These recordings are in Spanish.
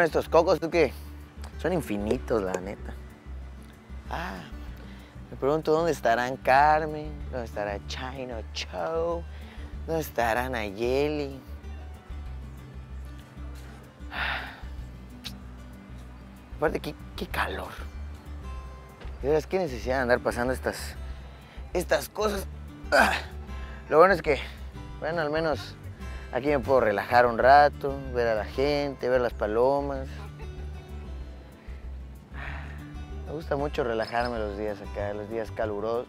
estos cocos, tú que son infinitos, la neta. Me pregunto dónde estarán Carmen, dónde estará Chino Chow, dónde estará Nayeli. Aparte, qué calor. De veras, qué necesidad de andar pasando estas cosas. Lo bueno es que, bueno, al menos aquí me puedo relajar un rato, ver a la gente, ver las palomas. Me gusta mucho relajarme los días acá, los días calurosos.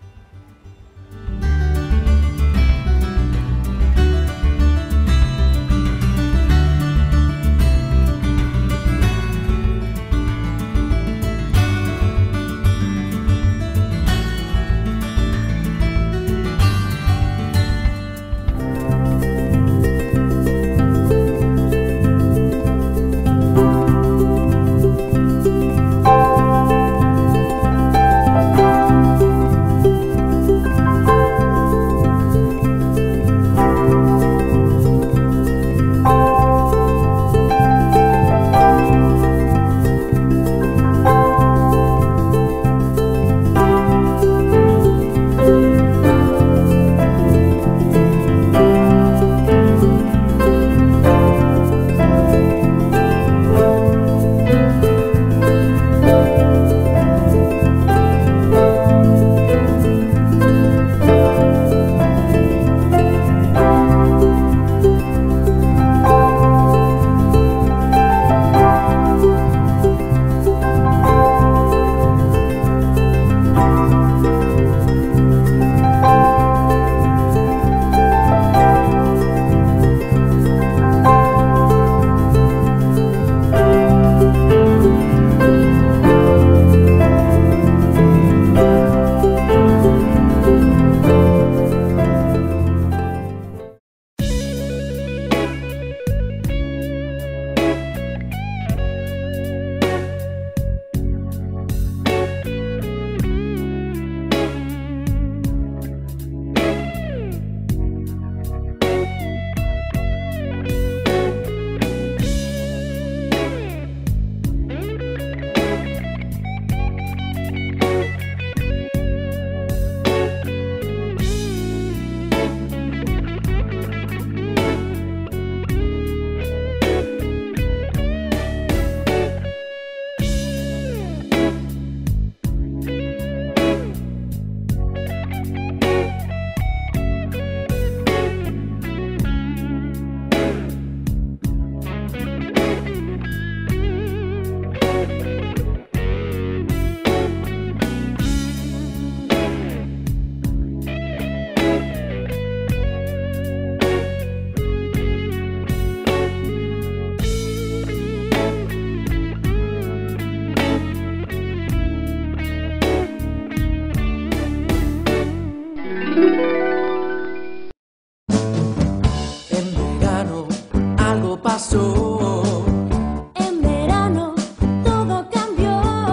En verano todo cambió.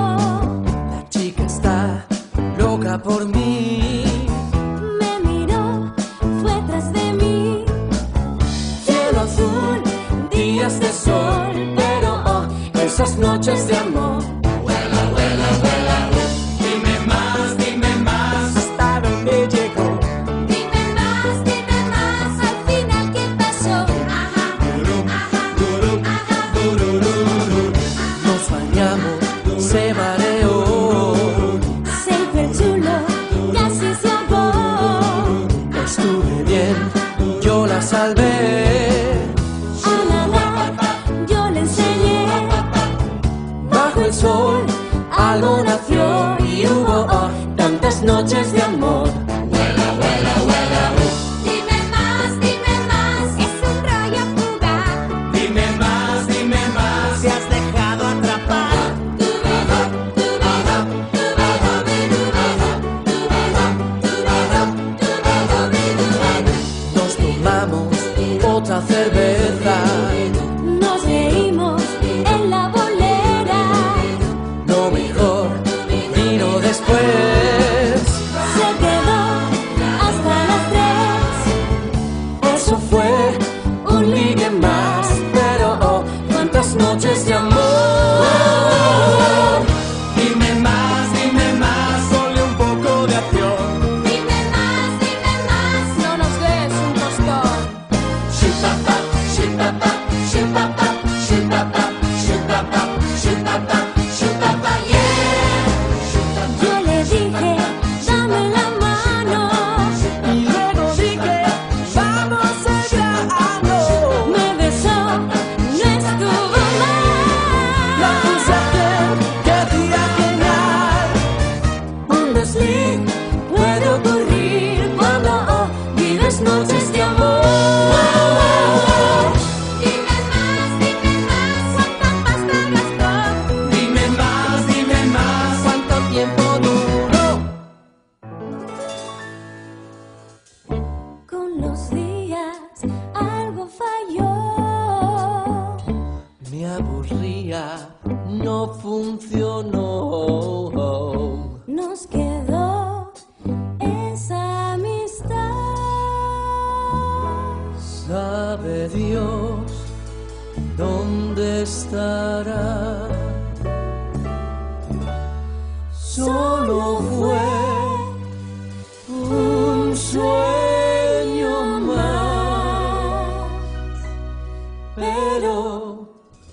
La chica está loca por mí. Me miró, fue tras de mí. Cielo azul, días de sol, pero oh, esas noches de amor. Vuela, vuela, vuela, dime más, ¿hasta dónde llegó? Dime más, al final qué pasó. Nos bañamos, se mareó. Se fue chulo, casi se ahogó. Estuve bien, yo la salvé. A nadar, yo le enseñé. Bajo el sol, algo nació y hubo oh, tantas noches de amor. Vuela, vuela, vuela. Dime más, es un rollo fugaz. Dime más, si has dejado atrapar. Nos tomamos otra cerveza. Nos reímos en la bolera. Lo mejor vino después. Se quedó hasta las 3. Eso fue un ligue más, pero oh, cuántas noches de amor. Champions League puede ocurrir cuando vives noches de amor. Dime más, ¿cuánto tiempo duró? Con los días algo falló. Me aburría, no funcionó. Nos quedó esa amistad. Sabe Dios dónde estará. Solo fue un sueño más, pero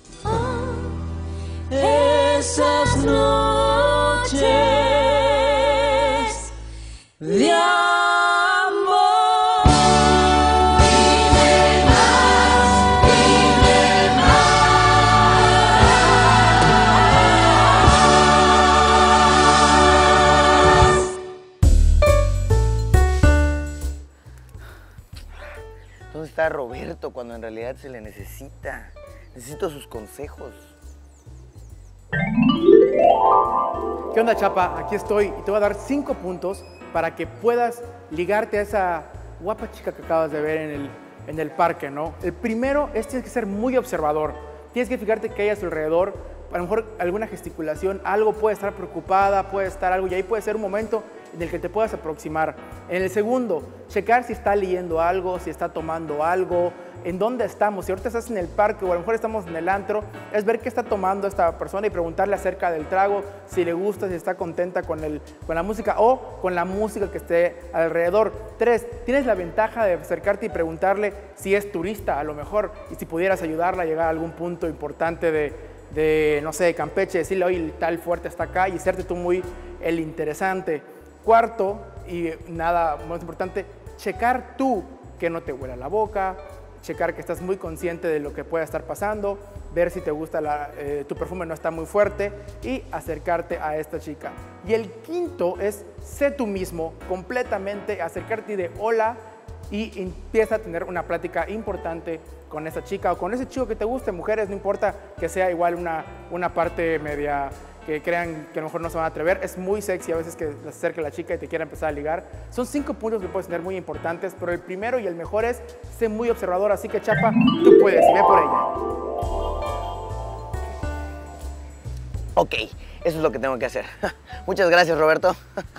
esas noches de amor. Dime más, dime más. ¿Dónde está Roberto cuando en realidad se le necesita? Necesito sus consejos. ¿Qué onda, Chapa? Aquí estoy y te voy a dar 5 puntos para que puedas ligarte a esa guapa chica que acabas de ver en el parque, ¿no? El primero es tienes que ser muy observador. Tienes que fijarte que hay a su alrededor, a lo mejor alguna gesticulación, algo puede estar preocupada, puede estar algo, y ahí puede ser un momento en el que te puedas aproximar. En el segundo, checar si está leyendo algo, si está tomando algo, en dónde estamos. Si ahorita estás en el parque o a lo mejor estamos en el antro, es ver qué está tomando esta persona y preguntarle acerca del trago, si le gusta, si está contenta con la música o con la música que esté alrededor. 3, tienes la ventaja de acercarte y preguntarle si es turista a lo mejor y si pudieras ayudarla a llegar a algún punto importante de no sé, de Campeche, decirle, oye, el tal fuerte está acá y hacerte tú muy el interesante. 4, y nada más importante, checar tú que no te huela la boca, checar que estás muy consciente de lo que pueda estar pasando, ver si te gusta tu perfume no está muy fuerte y acercarte a esta chica. Y el quinto es, sé tú mismo, completamente acercarte y de hola y empieza a tener una plática importante con esa chica o con ese chico que te guste. Mujeres, no importa que sea igual una parte media que crean que a lo mejor no se van a atrever. Es muy sexy a veces que se acerque la chica y te quiera empezar a ligar. Son 5 puntos que puedes tener muy importantes, pero el primero y el mejor es ser muy observador. Así que, Chapa, tú puedes y ve por ella. Ok, eso es lo que tengo que hacer. Muchas gracias, Roberto.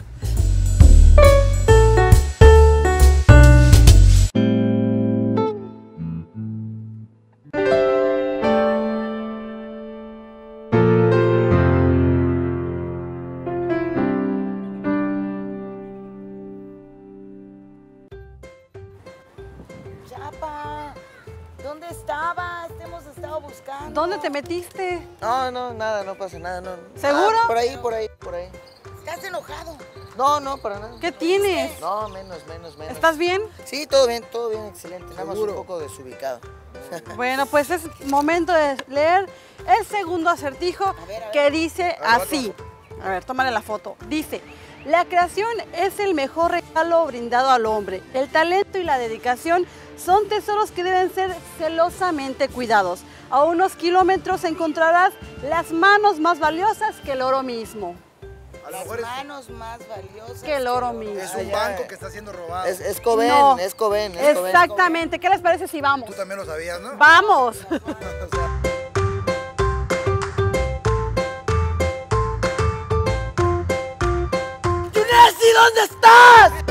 Chapa, ¿dónde estabas? Te hemos estado buscando. ¿Dónde te metiste? No, nada, no pasa nada. No. ¿Seguro? Por ahí. ¿Estás enojado? No, para nada. ¿Qué tienes? No, menos. ¿Estás bien? Sí, todo bien, excelente. Nada más un poco desubicado. Bueno, pues es momento de leer el segundo acertijo A ver. que dice así. A ver, tómale la foto. Dice, la creación es el mejor regalo brindado al hombre. El talento y la dedicación son tesoros que deben ser celosamente cuidados. A unos kilómetros encontrarás las manos más valiosas que el oro mismo. A lo Las mejor manos más valiosas. Que el oro mismo. es un banco que está siendo robado. Es Coben, No. es Coben. Exactamente. ¿Qué les parece si vamos? Tú también lo sabías, ¿no? ¡Vamos! ¡Inés, ¿y dónde estás?